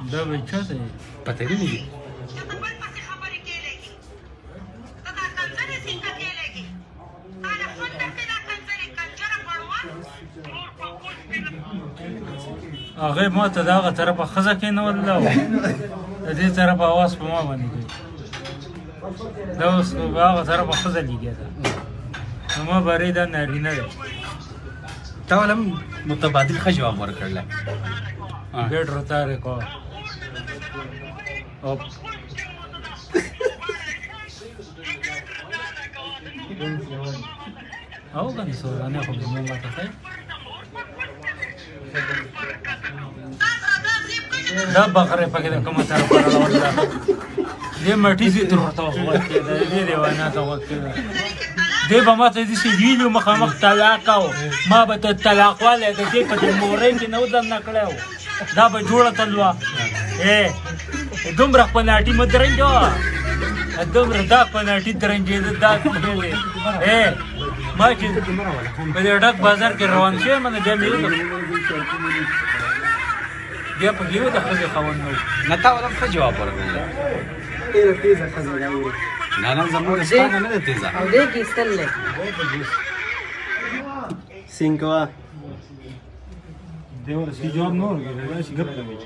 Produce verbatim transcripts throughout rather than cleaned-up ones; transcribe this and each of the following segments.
دا به چا ته پته نه لګي هغه ما ته د هغه طرفه ښځه کېنوله او د دې طرفه اواز په ما باندې کوي دا اوس په هغه طرفه ښځه لګېده نو ما برې دا نارینه دی تا ولم متبادل ښه جواب ورکړلی ګډ رتارې کو او او کنه سورانه خو به مو ماته کوي دا بغره پکې د کومه طرف راوړل دې مټی دې تر ورته وخت کې دې دیوانه ته وخت کې دې به ماته دې سې ویلو مخامخ طلاق او ما به ته طلاق والے د دې په مورې کې نو دم نکړاو دا به جوړه تلوا اے دومره په ناټي مدرنجو دومره دا په ناټي درنجې دا کولې اے ما چې په دې ډک بازار کې روان شوم نه بیا مې بیا په یو د خځې خاوند نو نه تا ولم ښه جواب ورکړلی ډېره تېزه ښځه ده نه نه زموږ سپانه نه ده تېزه او دې کې ایستل دی سینګ کوه دې ورسې جواب نه ورکړی داسې ګپ کوي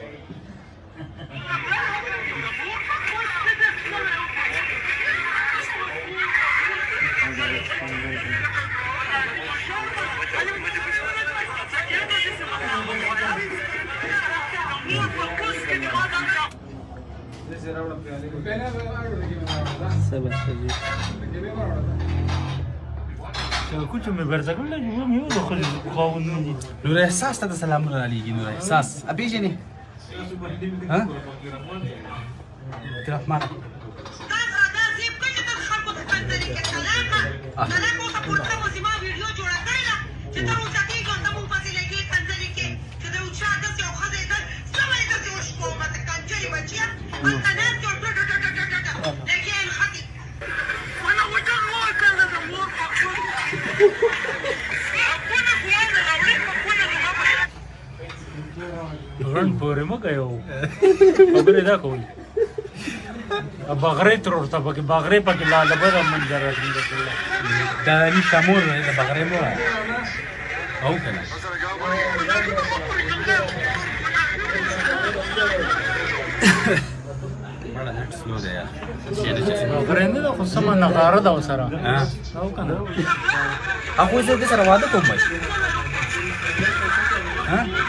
کوچو مې برځه کړل چې مې یو د خپل خاوند دي نور احساس ته سلامونه علیږي نور احساس ابي جنې ها طرف ما غن پورې مو کوي خبرې دا کوي بغرې تر ورته پکې بغرې پکې لاله بده منظر راځي دا ني شامور دی د بغرې مو او کنه مړه نټ سلو دی یا بغرې نه خو سم نغاره دا وسره او کنه هغه زه د سره واده کوم ها